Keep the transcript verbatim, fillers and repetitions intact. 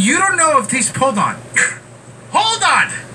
you don't know if these... Hold on. Hold on!